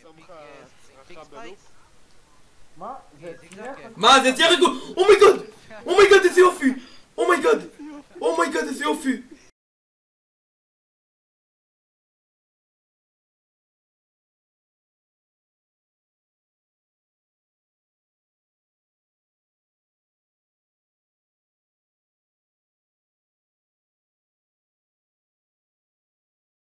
מה? זה מה זה הצליח לגור? אומייגוד! אומייגוד איזה יופי!